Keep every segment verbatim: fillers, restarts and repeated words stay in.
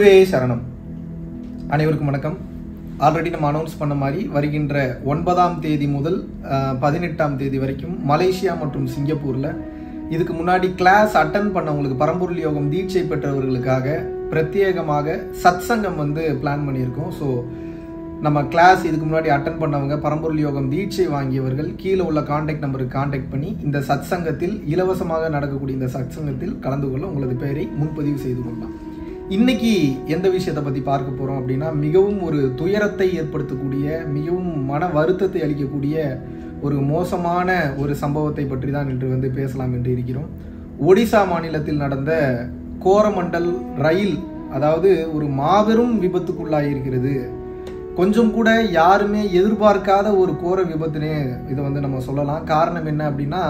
குருவே சரணம். அனைவருக்கும் வணக்கம். ஆல்ரெடி நம்ம அனௌன்ஸ் பண்ண மாதிரி வருகின்ற ஒன்பதாம் தேதி முதல் பதினெட்டாம் தேதி வரைக்கும் மலேசியா மற்றும் சிங்கப்பூர்ல இதுக்கு முன்னாடி கிளாஸ் அட்டன் பண்ணவங்களுக்கு, பரம்பொருள் யோகம் தீட்சை பெற்றவர்களுக்காக பிரத்யேகமாக சத்சங்கம் வந்து பிளான் பண்ணியிருக்கோம். ஸோ நம்ம கிளாஸ் இதுக்கு முன்னாடி அட்டன் பண்ணவங்க, பரம்பொருள் யோகம் தீட்சை வாங்கியவர்கள் கீழே உள்ள கான்டாக்ட் நம்பருக்கு கான்டாக்ட் பண்ணி இந்த சத்சங்கத்தில் இலவசமாக நடக்கக்கூடிய இந்த சத்சங்கத்தில் கலந்து கொள்ள உங்களது பெயரை முன்பதிவு செய்து கொள்ளலாம். இன்னைக்கு எந்த விஷயத்தை பற்றி பார்க்க போகிறோம் அப்படின்னா, மிகவும் ஒரு துயரத்தை ஏற்படுத்தக்கூடிய, மிகவும் மன வருத்தத்தை அளிக்கக்கூடிய ஒரு மோசமான ஒரு சம்பவத்தை பற்றி தான் இன்று வந்து பேசலாம் என்று இருக்கிறோம். ஒடிசா மாநிலத்தில் நடந்த கோரமண்டல் ரயில், அதாவது ஒரு மாபெரும் விபத்துக்குள்ளாயிருக்கிறது. கொஞ்சம் கூட யாருமே எதிர்பார்க்காத ஒரு கோர விபத்துனே இதை வந்து நம்ம சொல்லலாம். காரணம் என்ன அப்படின்னா,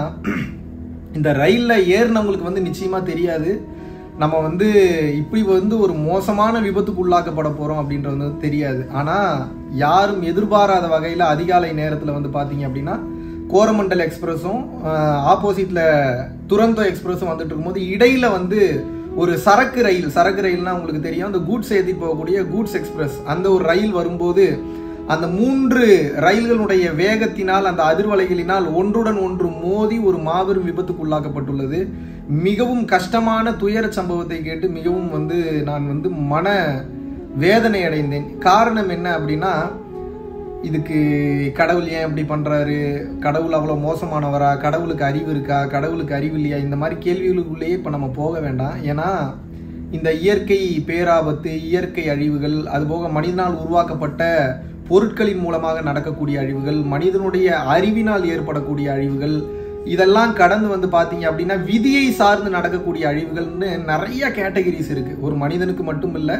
இந்த ரயிலில் ஏறினவங்களுக்கு வந்து நிச்சயமாக தெரியாது நம்ம வந்து இப்படி வந்து ஒரு மோசமான விபத்துக்கு உள்ளாக்கப்பட போகிறோம் அப்படின்றது வந்து தெரியாது. ஆனால் யாரும் எதிர்பாராத வகையில் அதிகாலை நேரத்தில் வந்து பார்த்தீங்க அப்படின்னா கோரமண்டல் எக்ஸ்பிரஸும் ஆப்போசிட்டில் துரந்தோ எக்ஸ்பிரஸும் வந்துட்டு இருக்கும்போது இடையில வந்து ஒரு சரக்கு ரயில், சரக்கு ரயில்னா உங்களுக்கு தெரியும், அந்த கூட்ஸ் ஏற்றி போகக்கூடிய கூட்ஸ் எக்ஸ்பிரஸ், அந்த ஒரு ரயில் வரும்போது அந்த மூன்று ரயில்களுடைய வேகத்தினால், அந்த அதிர்வலைகளினால் ஒன்றுடன் ஒன்று மோதி ஒரு மாபெரும் விபத்துக்கு உள்ளாக்கப்பட்டுள்ளது. மிகவும் கஷ்டமான துயர சம்பவத்தை கேட்டு மிகவும் வந்து நான் வந்து மன வேதனை அடைந்தேன். காரணம் என்ன அப்படின்னா, இதுக்கு கடவுள் ஏன் இப்படி பண்றாரு, கடவுள் அவ்வளோ மோசமானவரா, கடவுளுக்கு அறிவு இருக்கா, கடவுளுக்கு அறிவு இல்லையா, இந்த மாதிரி கேள்விகளுக்குள்ளேயே இப்போ நம்ம போக வேண்டாம். ஏன்னா இந்த இயற்கை பேராபத்து, இயற்கை அழிவுகள், அதுபோக மனிதனால் உருவாக்கப்பட்ட பொருட்களின் மூலமாக நடக்கக்கூடிய அழிவுகள், மனிதனுடைய அறிவினால் ஏற்படக்கூடிய அழிவுகள், இதெல்லாம் கடந்து வந்து பார்த்தீங்க அப்படின்னா விதியை சார்ந்து நடக்கக்கூடிய அழிவுகள்னு நிறைய கேட்டகரிஸ் இருக்கு. ஒரு மனிதனுக்கு மட்டும் இல்லை,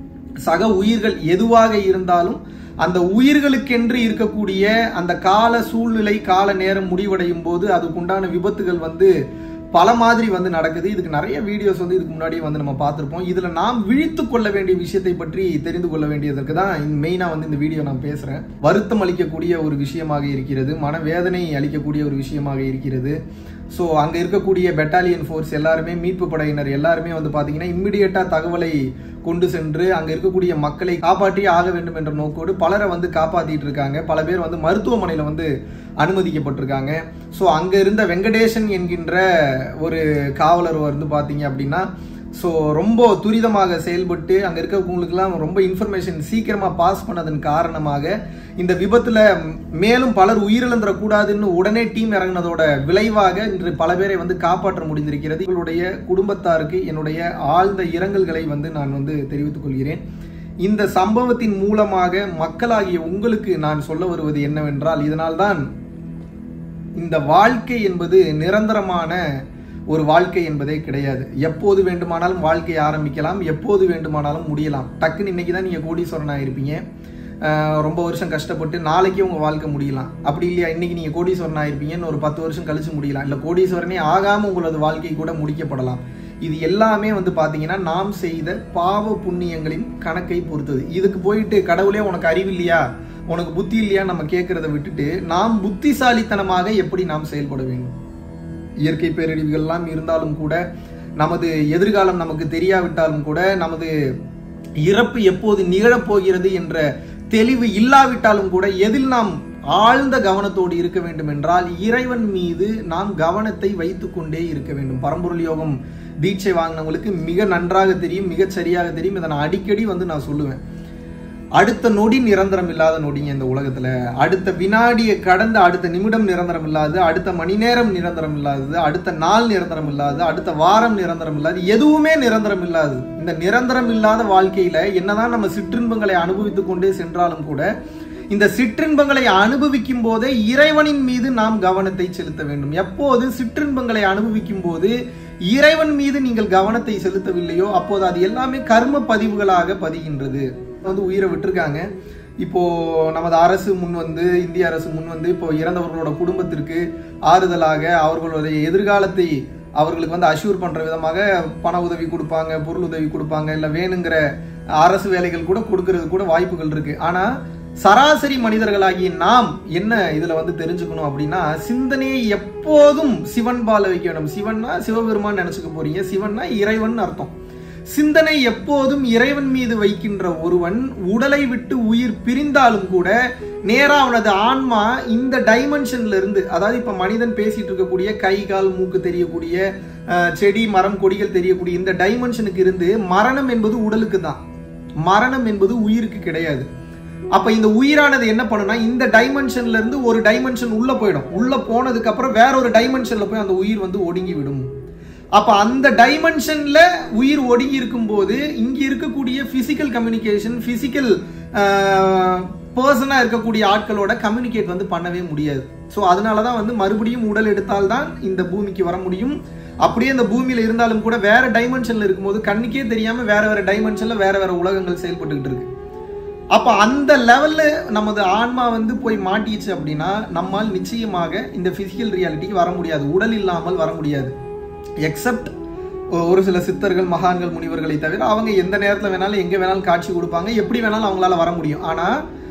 சக உயிர்கள் எதுவாக இருந்தாலும் அந்த உயிர்களுக்கென்று இருக்கக்கூடிய அந்த கால சூழ்நிலை, கால நேரம் முடிவடையும் போது அதுக்குண்டான விபத்துகள் வந்து பல மாதிரி வந்து நடக்குது. இதுக்கு நிறைய வீடியோஸ் வந்து இதுக்கு முன்னாடியே வந்து நம்ம பார்த்துருப்போம். இதுல நாம் விழித்து கொள்ள வேண்டிய விஷயத்தை பற்றி தெரிந்து கொள்ள வேண்டியதற்கு தான் மெயினா வந்து இந்த வீடியோ நான் பேசுறேன். வருத்தம் அளிக்கக்கூடிய ஒரு விஷயமாக இருக்கிறது, மனவேதனை அளிக்கக்கூடிய ஒரு விஷயமாக இருக்கிறது. ஸோ அங்கே இருக்கக்கூடிய பெட்டாலியன் ஃபோர்ஸ் எல்லாருமே, மீட்பு படையினர் எல்லாருமே வந்து பார்த்தீங்கன்னா இம்மிடியட்டாக தகவலை கொண்டு சென்று அங்கே இருக்கக்கூடிய மக்களை காப்பாற்றி ஆக வேண்டும் என்ற நோக்கோடு பலரை வந்து காப்பாற்றிட்டு இருக்காங்க. பல பேர் வந்து மருத்துவமனையில் வந்து அனுமதிக்கப்பட்டிருக்காங்க. ஸோ அங்கே இருந்த வெங்கடேசன் என்கின்ற ஒரு காவலர் வந்து பார்த்தீங்க அப்படின்னா ஸோ ரொம்ப துரிதமாக செயல்பட்டு அங்கே இருக்கவங்களுக்கெல்லாம் ரொம்ப இன்ஃபர்மேஷன் சீக்கிரமாக பாஸ் பண்ணதன் காரணமாக இந்த விபத்தில் மேலும் பலர் உயிரிழந்துடக்கூடாதுன்னு உடனே டீம் இறங்கினதோட விளைவாக இன்று பல பேரை வந்து காப்பாற்ற முடிந்திருக்கிறது. இவங்களுடைய குடும்பத்தாருக்கு என்னுடைய ஆழ்ந்த இரங்கல்களை வந்து நான் வந்து தெரிவித்துக் கொள்கிறேன். இந்த சம்பவத்தின் மூலமாக மக்களாகிய உங்களுக்கு நான் சொல்ல வருவது என்னவென்றால், இதனால்தான் இந்த வாழ்க்கை என்பது நிரந்தரமான ஒரு வாழ்க்கை என்பதே கிடையாது. எப்போது வேண்டுமானாலும் வாழ்க்கையை ஆரம்பிக்கலாம், எப்போது வேண்டுமானாலும் முடியலாம். டக்குன்னு இன்னைக்கு தான் நீங்கள் கோடீஸ்வரனாக இருப்பீங்க, ரொம்ப வருஷம் கஷ்டப்பட்டு நாளைக்கே உங்கள் வாழ்க்கை முடியலாம். அப்படி இல்லையா, இன்னைக்கு நீங்கள் கோடீஸ்வரனாக இருப்பீங்கன்னு ஒரு பத்து வருஷம் கழிச்சு முடியலாம். இல்லை கோடீஸ்வரனே ஆகாமல் உங்களது வாழ்க்கை கூட முடிக்கப்படலாம். இது எல்லாமே வந்து பார்த்தீங்கன்னா நாம் செய்த பாவ புண்ணியங்களின் கணக்கை பொறுத்தது. இதுக்கு போயிட்டு கடவுளே உனக்கு அறிவு இல்லையா, உனக்கு புத்தி இல்லையா நம்ம கேட்கறத விட்டுட்டு நாம் புத்திசாலித்தனமாக எப்படி நாம் செயல்பட வேண்டும். இயற்கை பேரழிவுகள்லாம் இருந்தாலும் கூட, நமது எதிர்காலம் நமக்கு தெரியாவிட்டாலும் கூட, நமது இறப்பு எப்போது நிகழப்போகிறது என்ற தெளிவு இல்லாவிட்டாலும் கூட, எதில் நாம் ஆழ்ந்த கவனத்தோடு இருக்க வேண்டும் என்றால் இறைவன் மீது நாம் கவனத்தை வைத்துக் கொண்டே இருக்க வேண்டும். பரம்பொருள் யோகம் தீட்சை வாங்கினவங்களுக்கு மிக நன்றாக தெரியும், மிகச் சரியாக தெரியும். இதை நான் அடிக்கடி வந்து நான் சொல்லுவேன். அடுத்த நொடி நிரந்தரம் இல்லாத நொடிங்க இந்த உலகத்துல. அடுத்த வினாடியை கடந்த அடுத்த நிமிடம் நிரந்தரம் இல்லாது, அடுத்த மணி நேரம் நிரந்தரம் இல்லாதது, அடுத்த நாள் நிரந்தரம் இல்லாது, அடுத்த வாரம் நிரந்தரம் இல்லாது, எதுவுமே நிரந்தரம் இல்லாது. இந்த நிரந்தரம் இல்லாத வாழ்க்கையில என்னதான் நம்ம சிற்றின்பங்களை அனுபவித்துக் கொண்டே சென்றாலும் கூட, இந்த சிற்றின்பங்களை அனுபவிக்கும் போதே இறைவனின் மீது நாம் கவனத்தை செலுத்த வேண்டும். எப்போது சிற்றின்பங்களை அனுபவிக்கும் போது இறைவன் மீது நீங்கள் கவனத்தை செலுத்தவில்லையோ அப்போது அது எல்லாமே கர்ம பதிவுகளாக பதிகின்றது. வந்து உயிரை விட்டுருக்காங்க. இப்போ நமது அரசு முன் வந்து, இந்திய அரசு முன் வந்து இப்போ இறந்தவர்களோட குடும்பத்திற்கு ஆறுதலாக அவர்களுடைய எதிர்காலத்தை அவர்களுக்கு வந்து அஷ்யூர் பண்ற விதமாக பண உதவி கொடுப்பாங்க, பொருள் உதவி கொடுப்பாங்க, இல்லை வேணுங்கிற அரசு வேலைகள் கூட கொடுக்கறது கூட வாய்ப்புகள் இருக்கு. ஆனா சராசரி மனிதர்களாகிய நாம் என்ன இதுல வந்து தெரிஞ்சுக்கணும் அப்படின்னா, சிந்தனையை எப்போதும் சிவன் பால வைக்க வேண்டும். சிவன்னா சிவபெருமான் நினைச்சுக்க போறீங்க, சிவன்னா இறைவன் அர்த்தம். சிந்தனை எப்போதும் இறைவன் மீது வைக்கின்ற ஒருவன் உடலை விட்டு உயிர் பிரிந்தாலும் கூட நேரா அவனது ஆன்மா இந்த டைமென்ஷன்ல இருந்து, அதாவது இப்ப மனிதன் பேசிட்டு இருக்கக்கூடிய கை கால் மூக்கு தெரியக்கூடிய செடி மரம் கொடிகள் தெரியக்கூடிய இந்த டைமென்ஷனுக்கு இருந்து மரணம் என்பது உடலுக்கு தான், மரணம் என்பது உயிருக்கு கிடையாது. அப்ப இந்த உயிரானது என்ன பண்ணுனா இந்த டைமென்ஷன்ல இருந்து ஒரு டைமென்ஷன் உள்ள போயிடும். உள்ள போனதுக்கு அப்புறம் வேற ஒரு டைமென்ஷன்ல போய் அந்த உயிர் வந்து ஒடுங்கி விடும். அப்ப அந்த டைமென்ஷன்ல உயிர் ஒடுங்கி இருக்கும் போது இங்க இருக்கக்கூடிய பிசிக்கல் கம்யூனிகேஷன், பிசிக்கல் பர்சனா இருக்கக்கூடிய ஆட்களோட கம்யூனிகேட் வந்து பண்ணவே முடியாது. ஸோ அதனாலதான் வந்து மறுபடியும் உடல் எடுத்தால்தான் இந்த பூமிக்கு வர முடியும். அப்படியே இந்த பூமியில இருந்தாலும் கூட வேற டைமென்ஷன்ல இருக்கும்போது கண்ணுக்கே தெரியாம வேற வேற டைமென்ஷன்ல வேற வேற உலகங்கள் செயல்பட்டுக்கிட்டு இருக்கு. அப்ப அந்த லெவல்ல நமது ஆன்மா வந்து போய் மாட்டிச்சு அப்படின்னா நம்மால் நிச்சயமாக இந்த பிசிக்கல் ரியாலிட்டிக்கு வர முடியாது, உடல் இல்லாமல் வர முடியாது. எக்ஸப்ட் ஒரு சில சித்தர்கள், மகான்கள், முனிவர்களை தவிர அவங்க எந்த நேரத்தில் வேணாலும் எங்க வேணாலும் காட்சி கொடுப்பாங்க, எப்படி வேணாலும் அவங்களால வர முடியும். ஆனா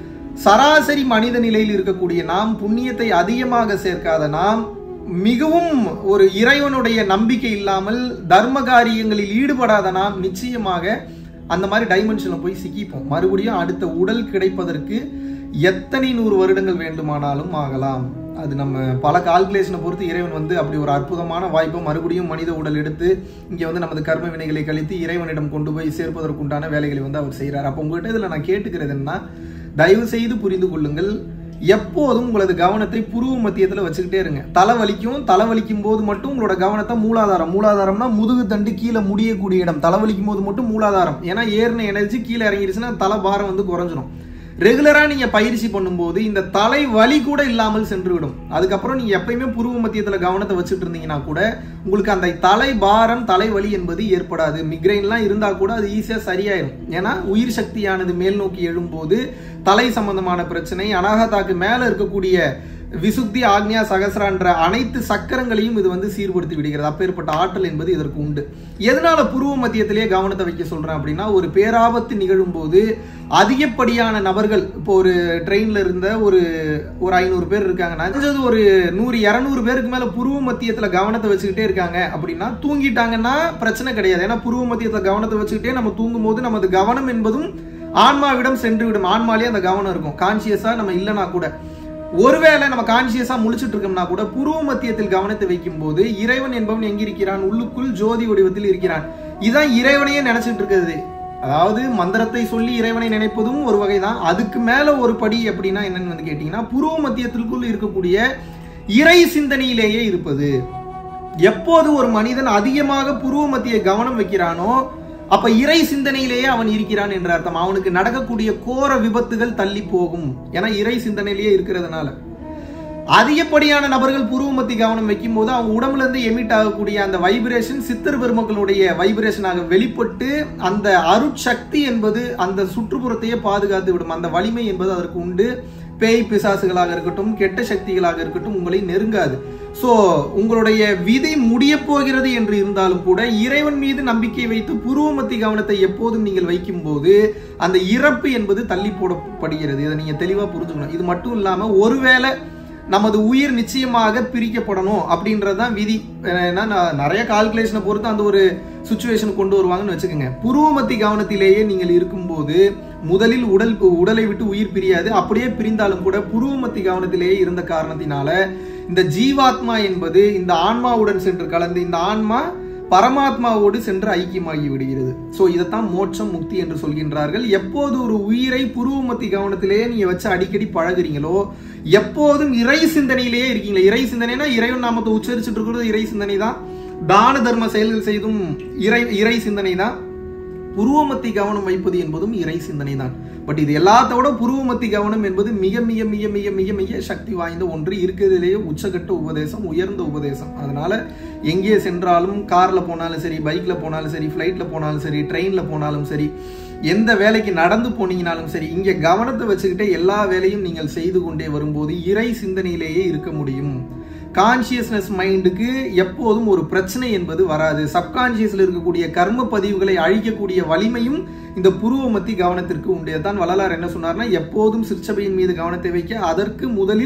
சராசரி மனித நிலையில் இருக்கக்கூடிய நாம், புண்ணியத்தை அதிகமாக சேர்க்காத நாம், மிகவும் ஒரு இறைவனுடைய நம்பிக்கை இல்லாமல் தர்ம காரியங்களில் ஈடுபடாத நாம் நிச்சயமாக அந்த மாதிரி டைமென்ஷன்ல போய் சிக்கிப்போம். மறுபடியும் அடுத்த உடல் கிடைப்பதற்கு எத்தனை நூறு வருடங்கள் வேண்டுமானாலும் ஆகலாம். அது நம்ம பல கால்குலேஷனை பொறுத்து இறைவன் வந்து அப்படி ஒரு அற்புதமான வாய்ப்பை மறுபடியும் மனித உடல் எடுத்து இங்க வந்து நமது கர்ம வினைகளை கழித்து இறைவனிடம் கொண்டு போய் சேர்ப்பதற்குண்டான வேலைகளை வந்து அவர் செய்யறாரு. அப்ப உங்ககிட்ட இதுல நான் கேட்டுக்கிறது என்ன, தயவு செய்து புரிந்து கொள்ளுங்கள், எப்போதும் உங்களது கவனத்தை புருவ மத்தியத்துல வச்சுக்கிட்டே இருங்க. தலை வலிக்கும், தலை வலிக்கும் போது மட்டும் உங்களோட கவனத்தை மூலாதாரம், மூலாதாரம்னா முதுகு தண்டு கீழே முடியக்கூடிய இடம், தலை வலிக்கும் போது மட்டும் மூலாதாரம். ஏன்னா ஏறின எனர்ஜி கீழே இறங்கிடுச்சுன்னா தலை பாரம் வந்து குறைஞ்சிடும். ரெகுலரா நீங்க பயிற்சி பண்ணும்போது இந்த தலை வலி கூட இல்லாமல் சென்று விடும். அதுக்கப்புறம் நீங்க எப்பயுமே புருவ மத்தியத்துல கவனத்தை வச்சுட்டு இருந்தீங்கன்னா கூட உங்களுக்கு அந்த தலை பாரம், தலைவலி என்பது ஏற்படாது. மிக்ரைன்லாம் இருந்தா கூட அது ஈஸியா சரியாயிடும். ஏன்னா உயிர் சக்தியானது மேல் நோக்கி எழும்போது தலை சம்பந்தமான பிரச்சனை, அனாகதாக்கு மேல இருக்கக்கூடிய விசுத்தி, ஆக்னியா, சகசரான்ற அனைத்து சக்கரங்களையும் இது வந்து சீர்படுத்தி விடுகிறது. அப்பேற்பட்ட ஆற்றல் என்பது இதற்கு உண்டு. எதனால புருவ மத்தியத்திலேயே கவனத்தை வைக்க சொல்றேன் அப்படின்னா, ஒரு பேராபத்து நிகழும் போது அதிகப்படியான நபர்கள், இப்போ ஒரு ட்ரெயின்ல இருந்த ஒரு ஒரு ஐநூறு பேர் இருக்காங்கன்னா ஒரு நூறு இருநூறு பேருக்கு மேல புருவ மத்தியத்துல கவனத்தை வச்சுக்கிட்டே இருக்காங்க அப்படின்னா தூங்கிட்டாங்கன்னா பிரச்சனை கிடையாது. ஏன்னா புருவ மத்தியத்துல கவனத்தை வச்சுக்கிட்டே நம்ம தூங்கும் போது நமது கவனம் என்பதும் ஆன்மாவிடம் சென்று விடும். ஆன்மாலே அந்த கவனம் இருக்கும். கான்சியஸா நம்ம இல்லைன்னா கூட, ஒருவேளை நம்ம கான்சியஸா முழிச்சிட்டு இருக்கோம்னா கூட புருவ மத்தியத்தில் கவனத்தை வைக்கும் போது இறைவன் என்பவன் எங்க இருக்கிறான், உள்ளுக்குள் ஜோதி வடிவத்தில் இருக்கிறான். இதான் இறைவனையே நினைச்சிட்டு இருக்கிறது. அதாவது மந்திரத்தை சொல்லி இறைவனை நினைப்பதும் ஒரு வகைதான். அதுக்கு மேல ஒரு படி அப்படின்னா என்னன்னு வந்து கேட்டீங்கன்னா, புருவ மத்தியத்திற்குள் இருக்கக்கூடிய இறை சிந்தனையிலேயே இருப்பது. எப்போது ஒரு மனிதன் அதிகமாக புருவ மத்திய கவனம் வைக்கிறானோ அப்ப இறை சிந்தனையிலேயே அவன் இருக்கிறான் என்ற அர்த்தம். அவனுக்கு நடக்கக்கூடிய கோர விபத்துகள் தள்ளி போகும். ஏன்னா இறை சிந்தனையிலேயே இருக்கிறதுனால. அதிகப்படியான நபர்கள் புருவ மத்திய கவனம் வைக்கும் போது அவங்க உடம்புல இருந்து எமிட் ஆகக்கூடிய அந்த வைப்ரேஷன் சித்தர் பெருமக்களுடைய வைப்ரேஷனாக வெளிப்பட்டு அந்த அருட்சக்தி என்பது அந்த சுற்றுப்புறத்தையே பாதுகாத்து விடும். அந்த வலிமை என்பது அதற்கு உண்டு. பேய் பிசாசுகளாக இருக்கட்டும், கெட்ட சக்திகளாக இருக்கட்டும் உங்களை நெருங்காது. சோ உங்களுடைய விதி முடிய போகிறது என்று இருந்தாலும் கூட இறைவன் மீது நம்பிக்கை வைத்து புருவ மத்திய கவனத்தை எப்போதும் நீங்கள் வைக்கும் போது அந்த இறப்பு என்பது தள்ளி போடப்படுகிறது. இதை நீங்க தெளிவா புரிஞ்சுக்கணும். இது மட்டும் இல்லாம ஒருவேளை நமது உயிர் நிச்சயமாக பிரிக்கப்படணும் அப்படின்றதுதான் விதி. நிறைய கால்குலேஷனை பொறுத்து அந்த ஒரு சுச்சுவேஷன் கொண்டு வருவாங்கன்னு வச்சுக்கோங்க. புருவ மத்திய கவனத்திலேயே நீங்கள் இருக்கும்போது முதலில் உடல் உடலை விட்டு உயிர் பிரியாது. அப்படியே பிரிந்தாலும் கூட புருவ மத்திய கவனத்திலேயே இருந்த காரணத்தினால இந்த ஜீவாத்மா என்பது இந்த ஆன்மாவுடன் சென்று கலந்து இந்த ஆன்மா பரமாத்மாவோடு சென்று ஐக்கியமாகி விடுகிறது. சோ இதைத்தான் மோட்சம், முக்தி என்று சொல்கின்றார்கள். எப்போது ஒரு உயிரை புருவ மத்திய கவனத்திலேயே நீங்க வச்சு அடிக்கடி பழகுறீங்களோ, எப்போதும் இறை சிந்தனையிலேயே இருக்கீங்களா. இறை சிந்தனைனா இறைவன் நாமத்தை உச்சரிச்சுட்டு இருக்கிறது இறை சிந்தனை தான். தான தர்ம செயல்கள் செய்தும் இறை இறை சிந்தனை தான். புருவ மத்திய கவனம் வைப்பது என்பதும் இறை சிந்தனை தான். பட் இது எல்லாத்தோட புருவ மத்திய கவனம் என்பது மிக மிக மிக மிக மிக மிக சக்தி வாய்ந்த ஒன்று. இருக்கிறதுலேயே உச்சகட்ட உபதேசம், உயர்ந்த உபதேசம். அதனால எங்கே சென்றாலும், கார்ல போனாலும் சரி, பைக்ல போனாலும் சரி, பிளைட்ல போனாலும் சரி, ட்ரெயின்ல போனாலும் சரி, எந்த வேலைக்கு நடந்து போனீங்கனாலும் சரி, இங்க கவனத்தை வச்சுக்கிட்டே எல்லா வேலையும் நீங்கள் செய்து கொண்டே வரும்போது இறை சிந்தனையிலேயே இருக்க முடியும். கான்சியஸ்னஸ் மைண்டுக்கு எப்போதும் ஒரு பிரச்சனை என்பது வராது. சப்கான்சியஸ்ல இருக்கக்கூடிய கர்ம பதிவுகளை அழிக்கக்கூடிய வலிமையும் இந்த புருவ மத்திய கவனத்திற்கு உண்டு. தான் வள்ளலார் என்ன சொன்னார்னா, எப்போதும் சிற்சபையின் மீது கவனத்தை வைக்க அதற்கு முதலில்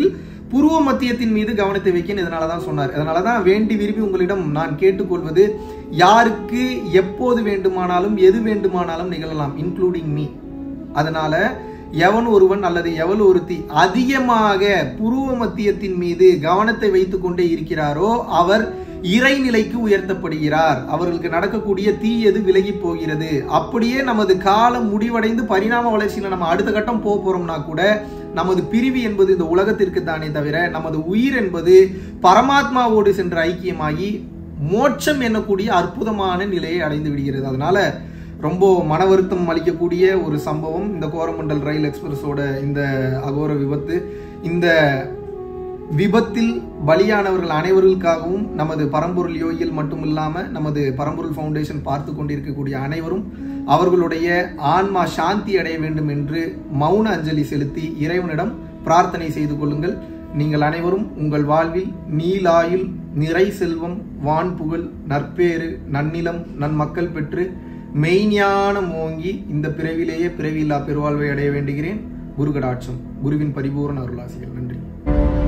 புருவ மத்தியத்தின் மீது கவனத்தை வைக்கணும். இதனாலதான் சொன்னார். அதனாலதான் வேண்டி விரும்பி உங்களிடம் நான் கேட்டுக்கொள்வது, யாருக்கு எப்போது வேண்டுமானாலும் எது வேண்டுமானாலும் நிகழலாம், இன்க்ளூடிங் மீ. அதனால எவன் ஒருவன் அல்லது எவள் ஒருத்தி அதிகமாக புருவ மத்தியத்தின் மீது கவனத்தை வைத்துக் கொண்டே இருக்கிறாரோ அவர் இறைநிலைக்கு உயர்த்தப்படுகிறார். அவர்களுக்கு நடக்கக்கூடிய தீயது விலகி போகிறது. அப்படியே நமது காலம் முடிவடைந்து பரிணாம வளர்ச்சியில நம்ம அடுத்த கட்டம் போக போறோம்னா கூட நமது பிரிவு என்பது இந்த உலகத்திற்கு தானே தவிர நமது உயிர் என்பது பரமாத்மாவோடு சென்று ஐக்கியமாகி மோட்சம் என்னக்கூடிய அற்புதமான நிலையை அடைந்து விடுகிறது. அதனால ரொம்ப மன வருத்தம் அளிக்கக்கூடிய ஒரு சம்பவம் இந்த கோரமண்டல் ரயில் எக்ஸ்பிரஸோட இந்த அகோர விபத்து. இந்த விபத்தில் பலியானவர்கள் அனைவருக்காகவும் நமது பரம்பொருள் யோகியில் மட்டுமில்லாம நமது பரம்பொருள் ஃபவுண்டேஷன் பார்த்து கொண்டிருக்கக்கூடிய அனைவரும் அவர்களுடைய ஆன்மா சாந்தி அடைய வேண்டும் என்று மௌன அஞ்சலி செலுத்தி இறைவனிடம் பிரார்த்தனை செய்து கொள்ளுங்கள். நீங்கள் அனைவரும் உங்கள் வாழ்வில் நீலாயுள், நிறை செல்வம், வான் புகழ், நற்பேறு, நன்னிலம், நன்மக்கள் பெற்று மெய்ஞானம் ஓங்கி இந்த பிறவிலேயே பிறவியில்லா பெருவாழ்வை அடைய வேண்டுகிறேன். குரு கடாட்சம். குருவின் பரிபூர்ண அருளாசிகள். நன்றி.